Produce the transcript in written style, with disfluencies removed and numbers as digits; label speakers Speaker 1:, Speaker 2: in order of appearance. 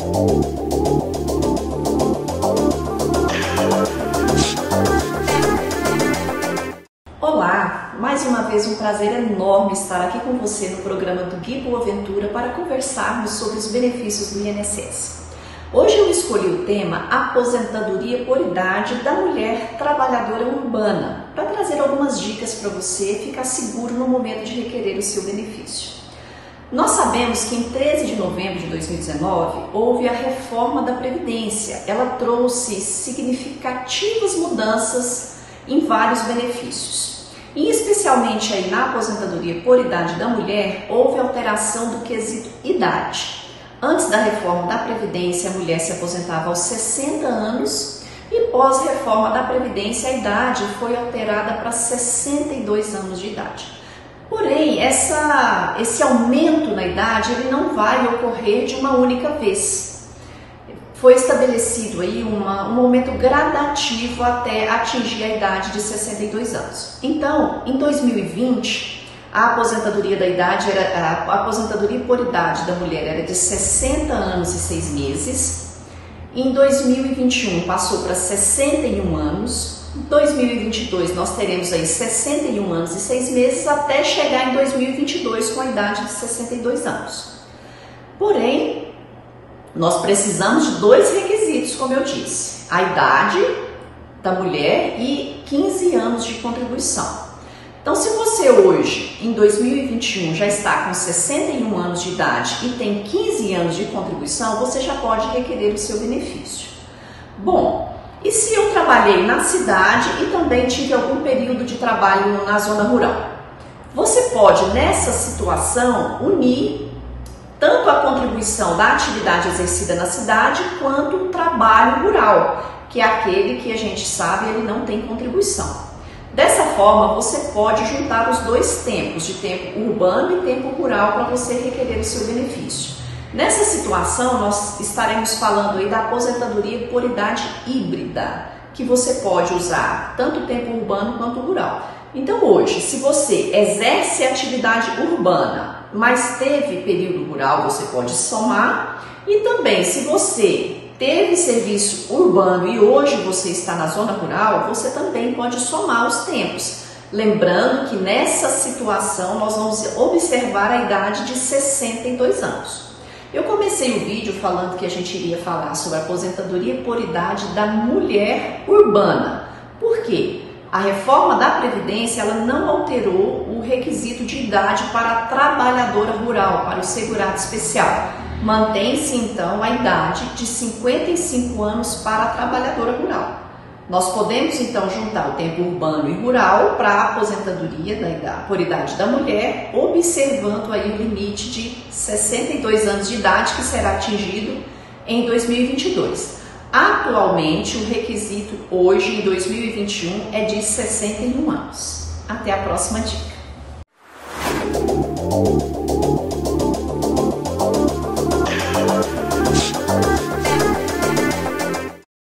Speaker 1: Olá, mais uma vez um prazer enorme estar aqui com você no programa do Gui Boaventura para conversarmos sobre os benefícios do INSS. Hoje eu escolhi o tema Aposentadoria por Idade da Mulher Trabalhadora Urbana para trazer algumas dicas para você ficar seguro no momento de requerer o seu benefício. Nós sabemos que em 13 de novembro de 2019 houve a reforma da Previdência. Ela trouxe significativas mudanças em vários benefícios. E especialmente aí na aposentadoria por idade da mulher, houve alteração do quesito idade. Antes da reforma da Previdência, a mulher se aposentava aos 60 anos e pós-reforma da Previdência, a idade foi alterada para 62 anos de idade. Porém, esse aumento na idade ele não vai ocorrer de uma única vez. Foi estabelecido aí um aumento gradativo até atingir a idade de 62 anos. Então, em 2020, a aposentadoria por idade da mulher era de 60 anos e 6 meses. Em 2021 passou para 61 anos. Em 2022 nós teremos aí 61 anos e 6 meses até chegar em 2022 com a idade de 62 anos. Porém, nós precisamos de dois requisitos, como eu disse: a idade da mulher e 15 anos de contribuição. Então, se você hoje, em 2021, já está com 61 anos de idade e tem 15 anos de contribuição, você já pode requerer o seu benefício. Bom, e se eu trabalhei na cidade e também tive algum período de trabalho na zona rural? Você pode, nessa situação, unir tanto a contribuição da atividade exercida na cidade quanto o trabalho rural, que é aquele que a gente sabe ele não tem contribuição. Dessa forma, você pode juntar os dois tempos, de tempo urbano e tempo rural, para você requerer o seu benefício. Nessa situação, nós estaremos falando aí da aposentadoria por idade híbrida, que você pode usar tanto o tempo urbano quanto o rural. Então hoje, se você exerce atividade urbana, mas teve período rural, você pode somar. E também, se você teve serviço urbano e hoje você está na zona rural, você também pode somar os tempos. Lembrando que nessa situação nós vamos observar a idade de 62 anos. Eu comecei o vídeo falando que a gente iria falar sobre a aposentadoria por idade da mulher urbana. Por quê? A reforma da Previdência ela não alterou o requisito de idade para a trabalhadora rural, para o segurado especial. Mantém-se então a idade de 55 anos para a trabalhadora rural. Nós podemos então juntar o tempo urbano e rural para a aposentadoria por idade da mulher, observando aí o limite de 62 anos de idade que será atingido em 2022. Atualmente, o requisito hoje, em 2021, é de 61 anos. Até a próxima dica.